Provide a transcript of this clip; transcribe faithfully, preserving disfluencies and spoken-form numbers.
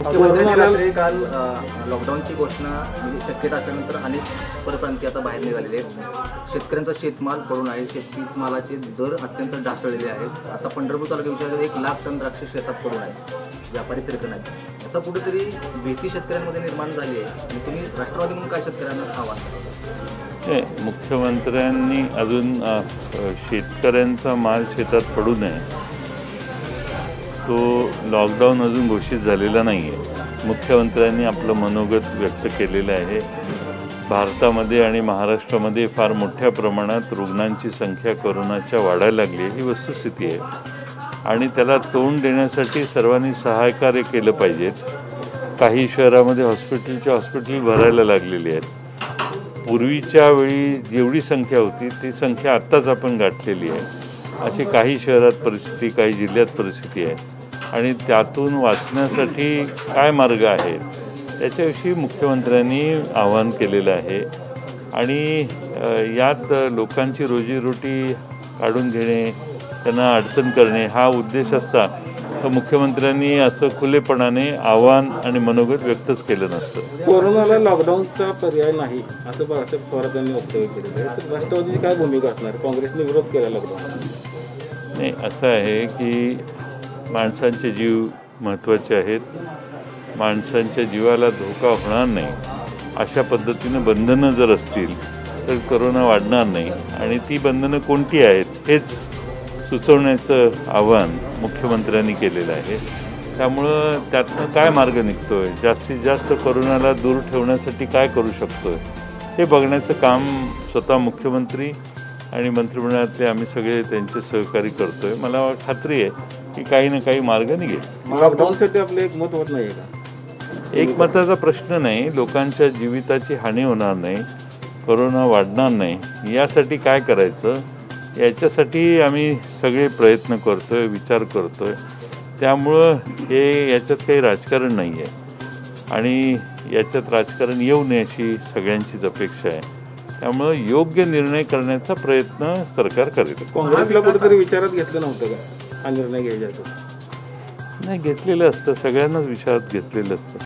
मुख्यमंत्र्यांनी रात्री काल लॉकडाऊनची घोषणा म्हणजे शक्यता असल्यानंतर अनेक परप्रांतीय आता बाहेर निघालेले आहेत। शेतकऱ्यांचा शेतमाल पडून आहे, शेतमालाचे दर अत्यंत ढासळलेले आहेत। आता पंढरपूर तालुक्या विचारात एक लाख टन द्राक्ष शेतात पडून आहे, व्यापारी फिरकत आहेत। याचा कुठेतरी भीती शेतकऱ्यांमध्ये निर्माण झाली आहे आणि तुम्ही राष्ट्रवादी म्हणून काय शेतकऱ्यांना आव्हान कराल? मुख्यमंत्र्यांनी अजून शेतकऱ्यांचा माल शेतात पडू नये, तो लॉकडाऊन अजून घोषित झालेला नाही आहे। मुख्यमंत्र्यांनी आपलं मनोगत व्यक्त केलेलं आहे। भारतामध्ये आणि महाराष्ट्रामध्ये फार मोठ्या प्रमाणात रुग्णांची संख्या कोरोनाच्या वाढायला लागली आहे, ही वस्तुस्थिती आहे आणि त्याला तोंड देण्यासाठी सर्वांनी सहकार्य केलं पाहिजेत। काही शहरामध्ये हॉस्पिटलच्या हॉस्पिटल भरायला लागलेली आहेत। पूर्वीच्या वेळी जेवढी संख्या होती ती संख्या आत्ताच आपण गाठलेली आहे। अशी काही शहरात परिस्थिती, काही जिल्ह्यात परिस्थिती आहे आणि त्यातून वाचण्यासाठी काय मार्ग आहेत याच्याविषयी मुख्यमंत्र्यांनी आवाहन केलेलं आहे आणि यात लोकांची रोजीरोटी काढून घेणे, त्यांना अडचण करणे हा उद्देश असता तर मुख्यमंत्र्यांनी असं खुलेपणाने आव्हान आणि मनोगत व्यक्तच केलं नसतं। कोरोनाला लॉकडाऊनचा पर्याय नाही असं बाळासाहेब थोरात यांनी वक्तव्य केलेलं आहे, तर राष्ट्रवादीची काय भूमिका असणार? काँग्रेसने विरोध केला लॉकडाऊन। नाही, असं आहे की माणसांचे जीव महत्त्वाचे आहेत, माणसांच्या जीवाला धोका होणार नाही अशा पद्धतीनं बंधनं जर असतील तर कोरोना वाढणार नाही आणि ती बंधनं कोणती आहेत हेच सुचवण्याचं आवाहन मुख्यमंत्र्यांनी केलेलं आहे। त्यामुळं त्यातनं काय मार्ग निघतो आहे, जास्तीत जास्त कोरोनाला दूर ठेवण्यासाठी काय करू शकतो आहे हे बघण्याचं काम स्वतः मुख्यमंत्री आणि मंत्रिमंडळातले आम्ही सगळे त्यांचे सहकारी करतो आहे। मला खात्री आहे की काही ना काही मार्ग निघेल। लॉकडाऊनसाठी आपलं एक मत होत नाही का? एकमताचा प्रश्न नाही, लोकांच्या जीविताची हानी होणार नाही, कोरोना वाढणार नाही यासाठी काय करायचं याच्यासाठी आम्ही सगळे प्रयत्न करतो आहे, विचार करतो आहे। त्यामुळं हे याच्यात काही राजकारण नाही आहे आणि याच्यात राजकारण येऊ नये अशी सगळ्यांचीच अपेक्षा आहे। त्यामुळं योग्य निर्णय करण्याचा प्रयत्न सरकार करेल। काँग्रेसला कुठेतरी विचारात घेतलं नव्हतं का हा निर्णय घ्यायचा? नाही, घेतलेलं असतं, सगळ्यांनाच विचारात घेतलेलं असतं।